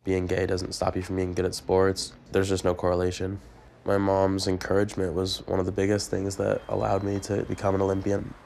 Being gay doesn't stop you from being good at sports. There's just no correlation. My mom's encouragement was one of the biggest things that allowed me to become an Olympian.